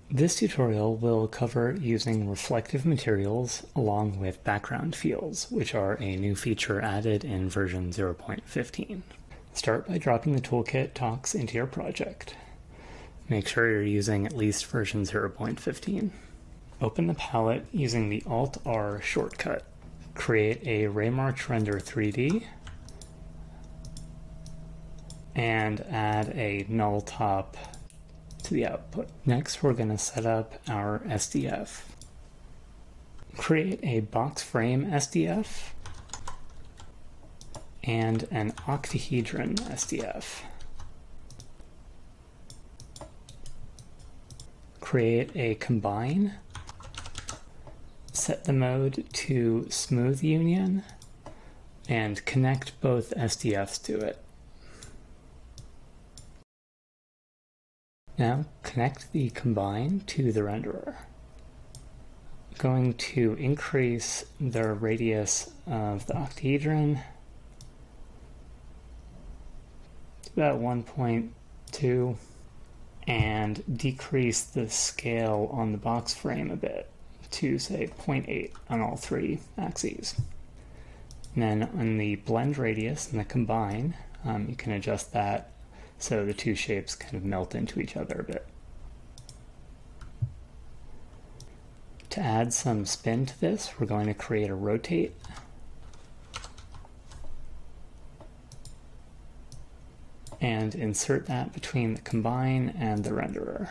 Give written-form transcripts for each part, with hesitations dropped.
This tutorial will cover using reflective materials along with background fields, which are a new feature added in version 0.15. Start by dropping the toolkit talks into your project. Make sure you're using at least version 0.15. Open the palette using the Alt-R shortcut. Create a Raymarch Render 3D and add a null top to the output. Next, we're going to set up our SDF. Create a box frame SDF and an octahedron SDF. Create a combine. Set the mode to smooth union and connect both SDFs to it. Now connect the combine to the renderer. I'm going to increase the radius of the octahedron to about 1.2 and decrease the scale on the box frame a bit to say 0.8 on all three axes. And then on the blend radius and the combine, you can adjust that so the two shapes kind of melt into each other a bit. To add some spin to this, we're going to create a rotate. And insert that between the combine and the renderer.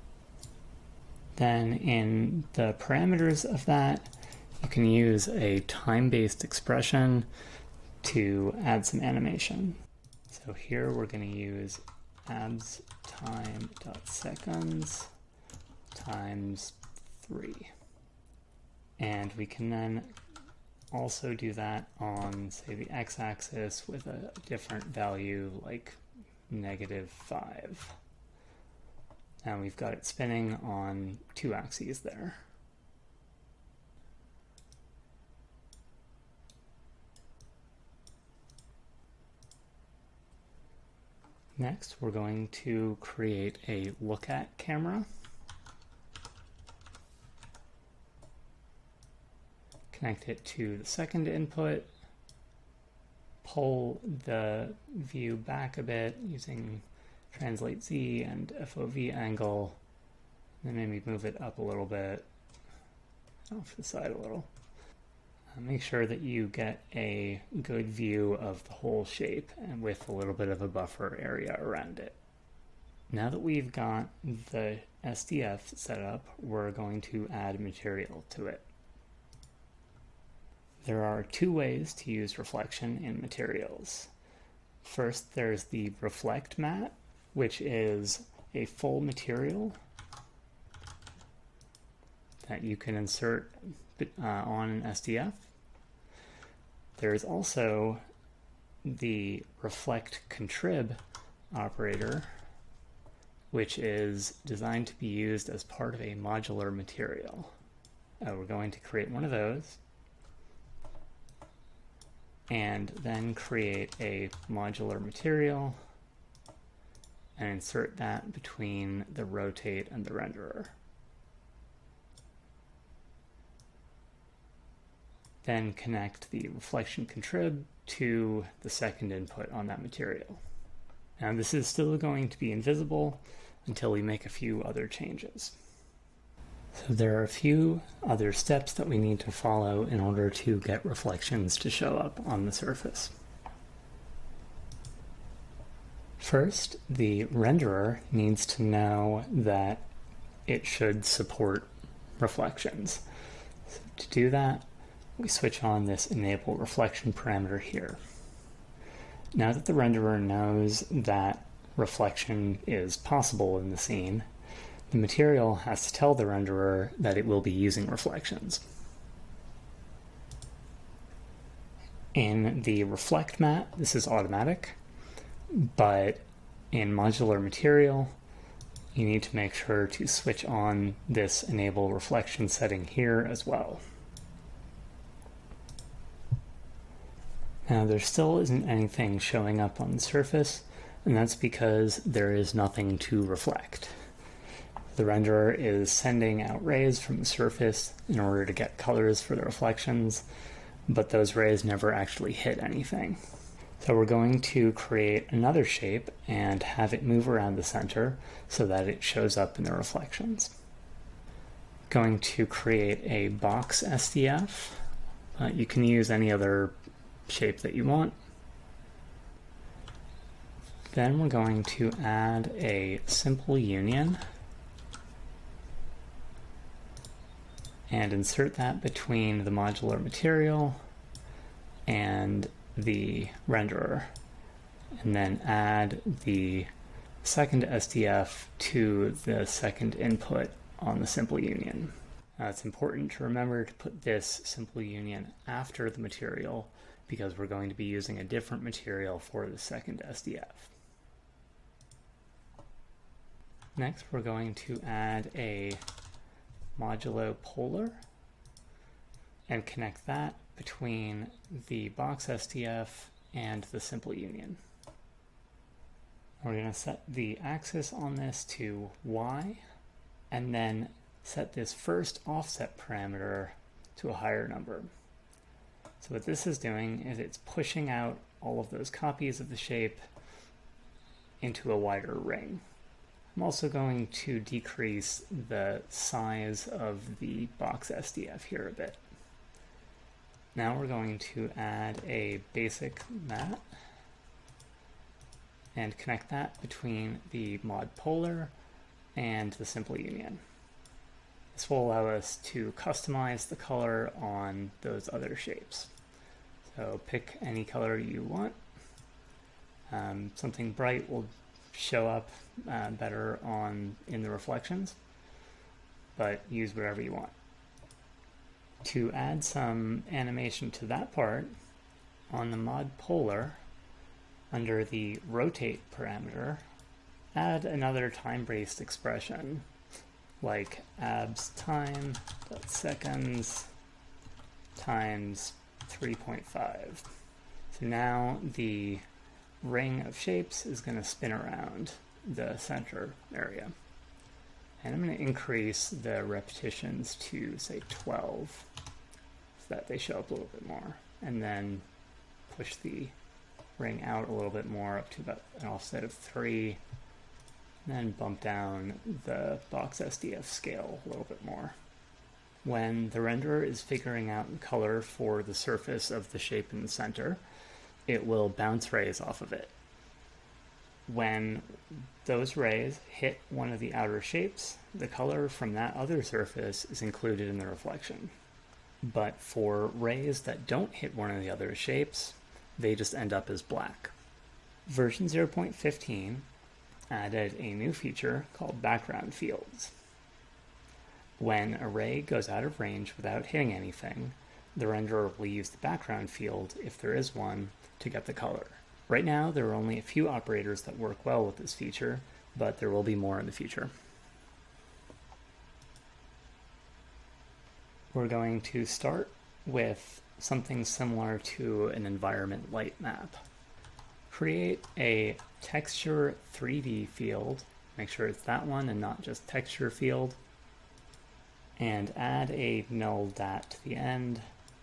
Then in the parameters of that, you can use a time-based expression to add some animation. So here we're going to use abs time.seconds times 3. And we can then also do that on, say, the x-axis with a different value like -5. Now we've got it spinning on two axes there. Next, we're going to create a look at camera. Connect it to the second input. Pull the view back a bit using translate Z and FOV angle. Then maybe move it up a little bit, off the side a little. Make sure that you get a good view of the whole shape and with a little bit of a buffer area around it. Now that we've got the SDF set up, we're going to add material to it. There are two ways to use reflection in materials. First, there's the reflect mat, which is a full material that you can insert on an SDF. There's also the reflect contrib operator, which is designed to be used as part of a modular material. We're going to create one of those and then create a modular material and insert that between the rotate and the renderer. Then connect the reflection contrib to the second input on that material. Now this is still going to be invisible until we make a few other changes. So there are a few other steps that we need to follow in order to get reflections to show up on the surface. First, the renderer needs to know that it should support reflections. So to do that, we switch on this enable reflection parameter here. Now that the renderer knows that reflection is possible in the scene, the material has to tell the renderer that it will be using reflections. In the reflect mat, this is automatic, but in modular material, you need to make sure to switch on this enable reflection setting here as well. Now there still isn't anything showing up on the surface, and that's because there is nothing to reflect. The renderer is sending out rays from the surface in order to get colors for the reflections, but those rays never actually hit anything. So we're going to create another shape and have it move around the center so that it shows up in the reflections. Going to create a box SDF. You can use any other shape that you want. Then we're going to add a simple union and insert that between the modular material and the renderer, and then add the second SDF to the second input on the simple union. Now it's important to remember to put this simple union after the material because we're going to be using a different material for the second SDF. Next, we're going to add a modulo polar and connect that between the box SDF and the simple union. We're going to set the axis on this to Y and then set this first offset parameter to a higher number. So what this is doing is it's pushing out all of those copies of the shape into a wider ring. I'm also going to decrease the size of the box SDF here a bit. Now we're going to add a basic mat and connect that between the mod polar and the simple union. This will allow us to customize the color on those other shapes. So pick any color you want. Something bright will show up better in the reflections, but use whatever you want. To add some animation to that part, on the mod polar, under the rotate parameter, add another time-based expression like abs time seconds times 3.5. So now the ring of shapes is going to spin around the center area. And I'm going to increase the repetitions to, say, 12 so that they show up a little bit more. And then push the ring out a little bit more up to about an offset of 3. And then bump down the box SDF scale a little bit more. When the renderer is figuring out the color for the surface of the shape in the center, it will bounce rays off of it. When those rays hit one of the outer shapes, the color from that other surface is included in the reflection. But for rays that don't hit one of the other shapes, they just end up as black. Version 0.15 added a new feature called background fields. When a ray goes out of range without hitting anything, the renderer will use the background field, if there is one, to get the color. Right now, there are only a few operators that work well with this feature, but there will be more in the future. We're going to start with something similar to an environment light map. Create a texture 3D field, make sure it's that one and not just texture field, and add a null dat to the end,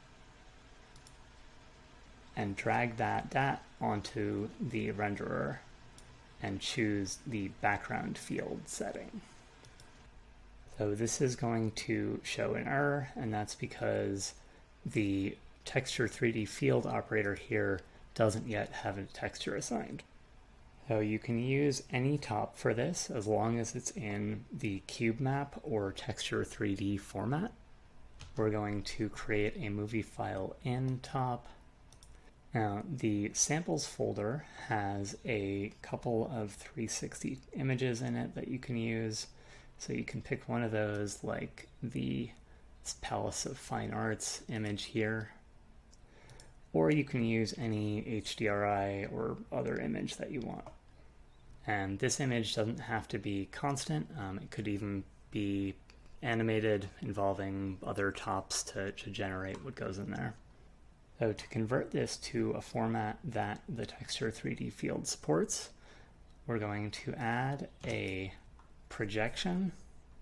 and drag that dat onto the renderer and choose the background field setting. So this is going to show an error, and that's because the texture 3D field operator here doesn't yet have a texture assigned. So you can use any top for this as long as it's in the cube map or texture 3D format. We're going to create a movie file in top. Now the samples folder has a couple of 360 images in it that you can use. So you can pick one of those, like the Palace of Fine Arts image here. Or you can use any HDRI or other image that you want. And this image doesn't have to be constant. It could even be animated, involving other tops to generate what goes in there. So to convert this to a format that the texture 3D field supports, we're going to add a projection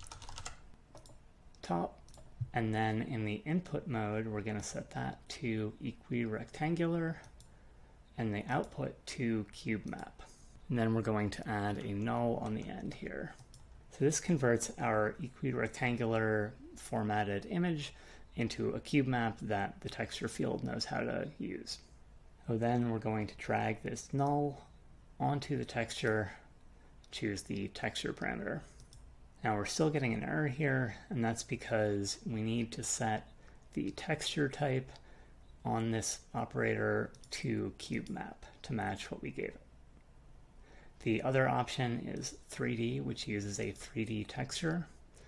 top. And then in the input mode, we're going to set that to equirectangular and the output to cube map. And then we're going to add a null on the end here. So this converts our equirectangular formatted image into a cube map that the texture field knows how to use. So then we're going to drag this null onto the texture, choose the texture parameter. Now we're still getting an error here, and that's because we need to set the texture type on this operator to cube map to match what we gave it. The other option is 3D, which uses a 3D texture,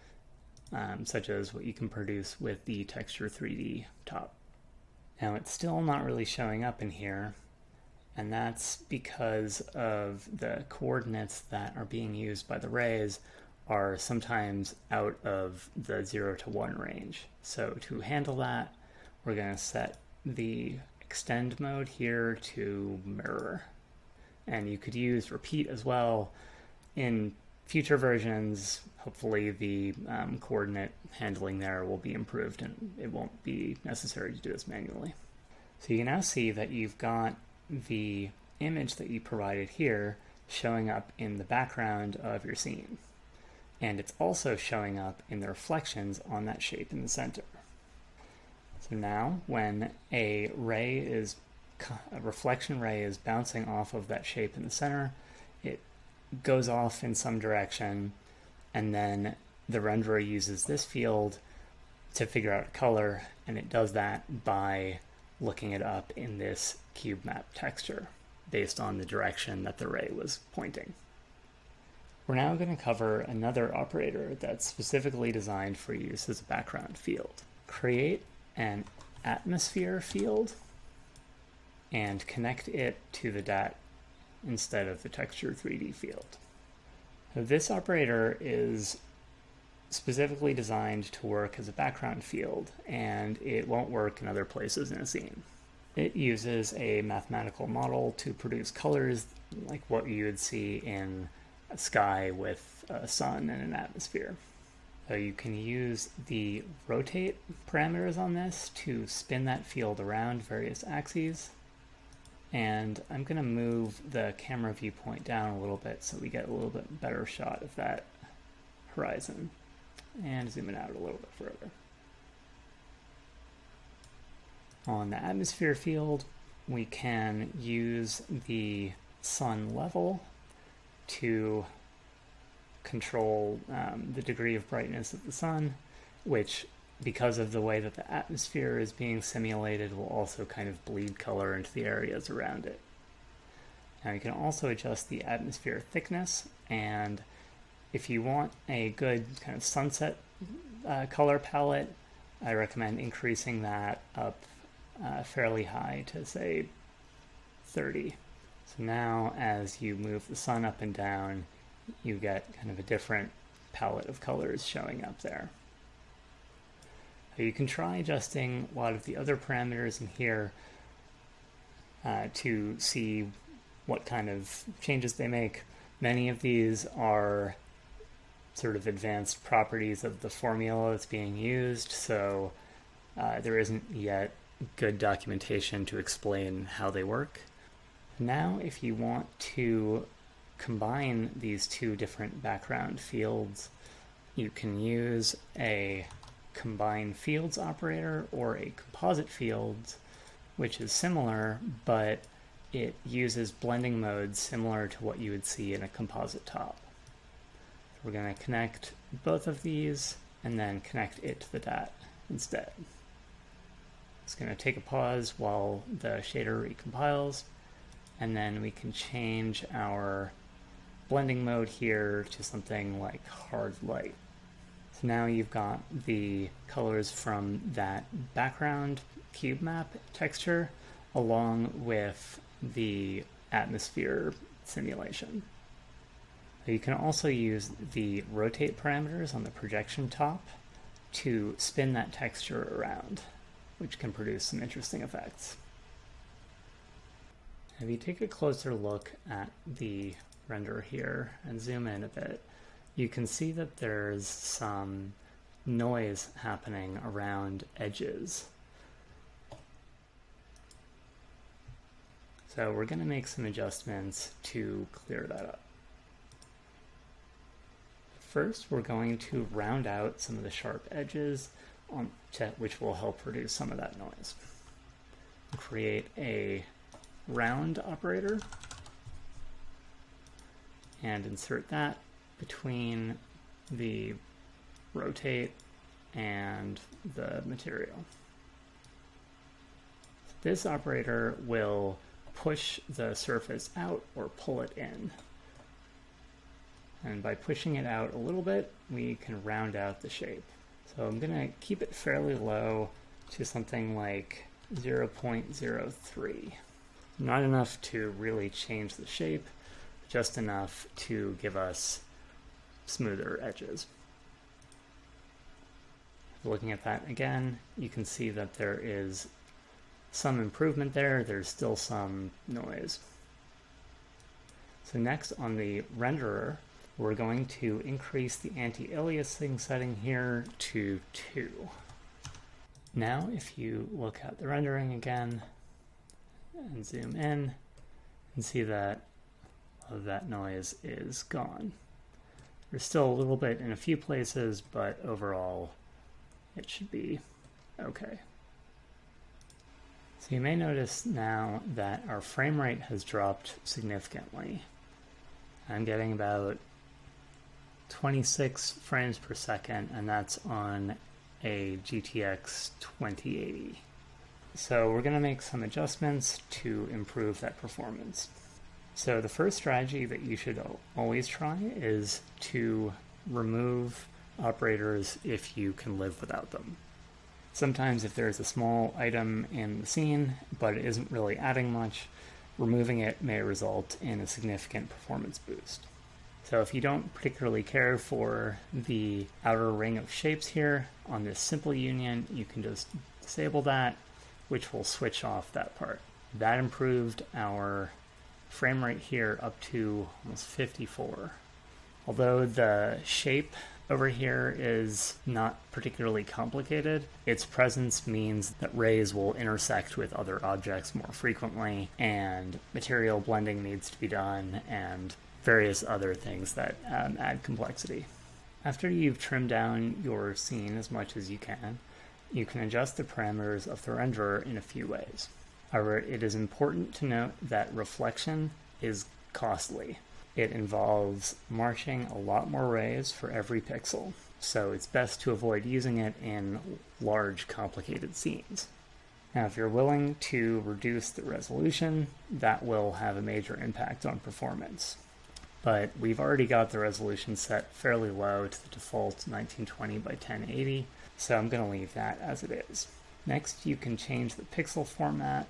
such as what you can produce with the texture 3D top. Now it's still not really showing up in here, and that's because of the coordinates that are being used by the rays are sometimes out of the 0 to 1 range. So to handle that, we're going to set the extend mode here to mirror. And you could use repeat as well. In future versions, hopefully the coordinate handling there will be improved and it won't be necessary to do this manually. So you can now see that you've got the image that you provided here showing up in the background of your scene. And it's also showing up in the reflections on that shape in the center. So now when a reflection ray is bouncing off of that shape in the center, it goes off in some direction, and then the renderer uses this field to figure out a color, and it does that by looking it up in this cube map texture based on the direction that the ray was pointing. We're now going to cover another operator that's specifically designed for use as a background field. Create an atmosphere field and connect it to the DAT instead of the texture 3D field. So this operator is specifically designed to work as a background field, and it won't work in other places in a scene. It uses a mathematical model to produce colors like what you would see in a sky with a sun and an atmosphere. So you can use the rotate parameters on this to spin that field around various axes. And I'm going to move the camera viewpoint down a little bit so we get a little bit better shot of that horizon. And zoom it out a little bit further. On the atmosphere field, we can use the sun level to control the degree of brightness of the sun, which, because of the way that the atmosphere is being simulated, will also kind of bleed color into the areas around it. Now you can also adjust the atmosphere thickness, and if you want a good kind of sunset color palette, I recommend increasing that up fairly high to, say, 30. So now as you move the sun up and down, you get kind of a different palette of colors showing up there. So you can try adjusting a lot of the other parameters in here to see what kind of changes they make. Many of these are sort of advanced properties of the formula that's being used, so there isn't yet good documentation to explain how they work. Now, if you want to combine these two different background fields, you can use a combine fields operator or a composite fields, which is similar, but it uses blending modes similar to what you would see in a composite top. We're going to connect both of these and then connect it to the DAT instead. It's going to take a pause while the shader recompiles, and then we can change our blending mode here to something like hard light. So now you've got the colors from that background cube map texture along with the atmosphere simulation. You can also use the rotate parameters on the projection top to spin that texture around, which can produce some interesting effects. If you take a closer look at the render here and zoom in a bit, you can see that there's some noise happening around edges. So we're going to make some adjustments to clear that up. First, we're going to round out some of the sharp edges, which will help reduce some of that noise. Create a round operator and insert that between the rotate and the material. This operator will push the surface out or pull it in. And by pushing it out a little bit, we can round out the shape. So I'm going to keep it fairly low to something like 0.03. Not enough to really change the shape, just enough to give us smoother edges. Looking at that again, you can see that there is some improvement there. There's still some noise. So next on the renderer, we're going to increase the anti-aliasing setting here to 2. Now, if you look at the rendering again and zoom in, and see that all of that noise is gone. There's still a little bit in a few places, but overall it should be okay. So you may notice now that our frame rate has dropped significantly. I'm getting about 26 frames per second, and that's on a GTX 2080. So we're going to make some adjustments to improve that performance. So the first strategy that you should always try is to remove operators if you can live without them. Sometimes if there's a small item in the scene, but it isn't really adding much, removing it may result in a significant performance boost. So if you don't particularly care for the outer ring of shapes here on this simple union, you can just disable that, which will switch off that part. That improved our frame rate here up to almost 54. Although the shape over here is not particularly complicated, its presence means that rays will intersect with other objects more frequently, and material blending needs to be done, and various other things that add complexity. After you've trimmed down your scene as much as you can adjust the parameters of the renderer in a few ways. However, it is important to note that reflection is costly. It involves marching a lot more rays for every pixel, so it's best to avoid using it in large, complicated scenes. Now, if you're willing to reduce the resolution, that will have a major impact on performance. But we've already got the resolution set fairly low to the default 1920 by 1080, so I'm going to leave that as it is. Next, you can change the pixel format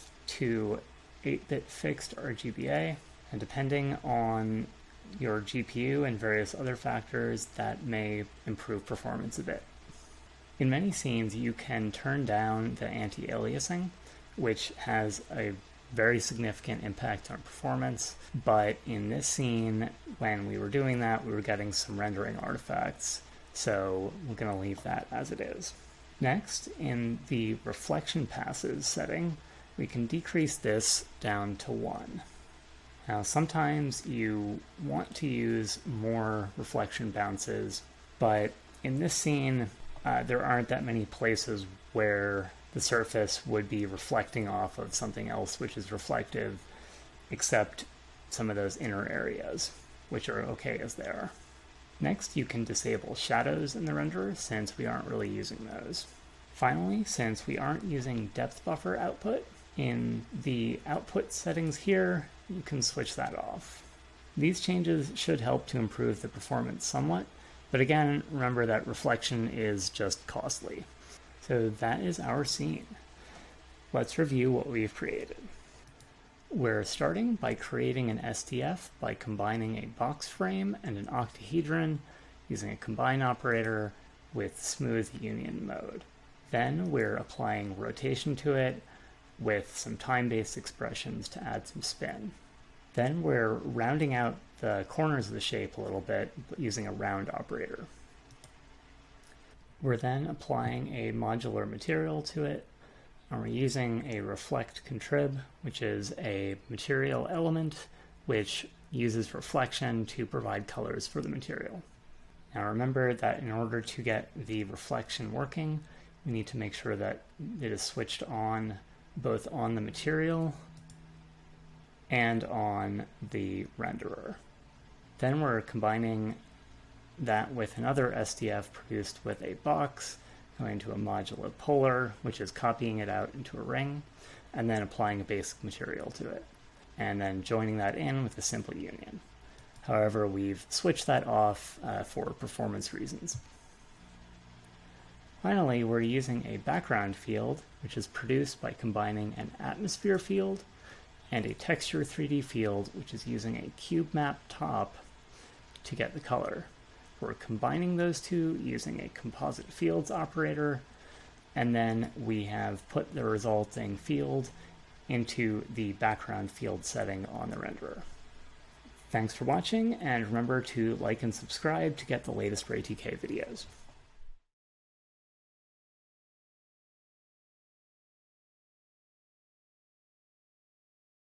to 8-bit fixed RGBA, and depending on your GPU and various other factors, that may improve performance a bit. In many scenes, you can turn down the anti-aliasing, which has a very significant impact on performance, but in this scene, when we were doing that, we were getting some rendering artifacts, so we're going to leave that as it is. Next, in the reflection passes setting, we can decrease this down to 1. Now, sometimes you want to use more reflection bounces, but in this scene, there aren't that many places where the surface would be reflecting off of something else which is reflective, except some of those inner areas, which are okay as they are. Next, you can disable shadows in the renderer, since we aren't really using those. Finally, since we aren't using depth buffer output, in the output settings here, you can switch that off. These changes should help to improve the performance somewhat, but again, remember that reflection is just costly. So that is our scene. Let's review what we've created. We're starting by creating an STF by combining a box frame and an octahedron using a combine operator with smooth union mode. Then we're applying rotation to it with some time-based expressions to add some spin. Then we're rounding out the corners of the shape a little bit using a round operator. We're then applying a modular material to it, and we're using a reflect contrib, which is a material element which uses reflection to provide colors for the material. Now remember that in order to get the reflection working, we need to make sure that it is switched on both on the material and on the renderer. Then we're combining that with another SDF produced with a box, going to a modular polar, which is copying it out into a ring, and then applying a basic material to it, and then joining that in with a simple union. However, we've switched that off for performance reasons. Finally, we're using a background field, which is produced by combining an atmosphere field and a texture 3D field, which is using a cube map top to get the color. We're combining those two using a composite fields operator, and then we have put the resulting field into the background field setting on the renderer. Thanks for watching, and remember to like and subscribe to get the latest RayTK videos.